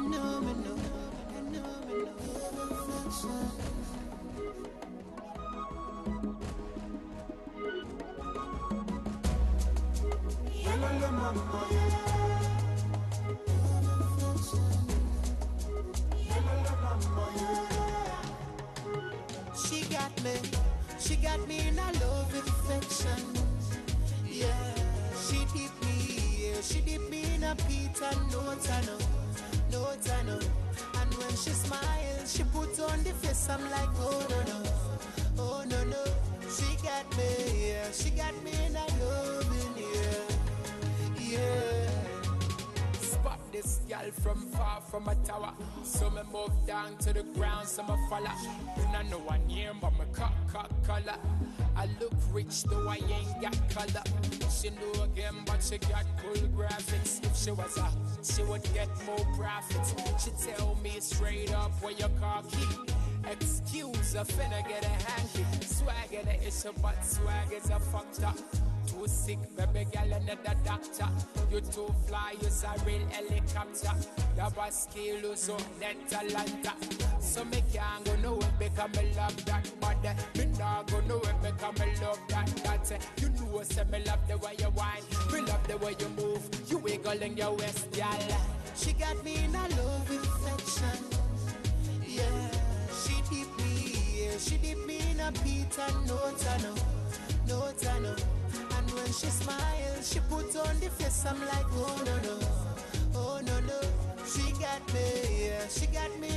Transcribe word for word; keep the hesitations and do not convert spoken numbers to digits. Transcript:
know, me know, I know, me know. Yellow mama, yellow mama, she got me, she got me in a love infection. Yeah, she dip me, yeah, she dip me in a pita, no tano, no tano. And when she smiles, she put on the face, I'm like, oh no no, oh no no. She got me, yeah, she got me in a loving, yeah, yeah. Spot this girl from far from a tower. So me move down to the ground, so me follow. You don't know her name, but me cock cock color. I look rich, though I ain't got color. She know again, but she got cool graphics. If she was a, she would get more profits. She tell me straight up where your car key. Excuse her, finna get a hanky. Swag in the issue, but swag is a fucked up. Too sick, baby girl, another doctor. You too fly, you's a real helicopter. Your boss skill, you so net talenta. So me can't go nowhere because me love that body. Me not go nowhere because me love that that. You know say me love the way you whine, me love the way you move. You wiggling your waist, girl. She got me in a love infection. Yeah, she dip me, yeah, she dip me in a pita, no tano, no tano. And when she smiles, she put on the face, I'm like, oh no no, oh no no. She got me, yeah, she got me